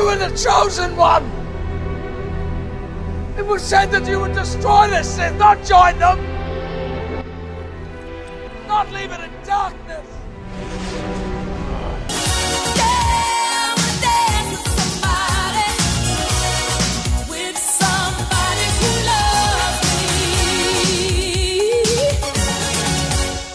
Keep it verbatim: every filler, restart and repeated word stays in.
were the chosen one! It was said that you would destroy the Sith, not join them! Not leave it in darkness!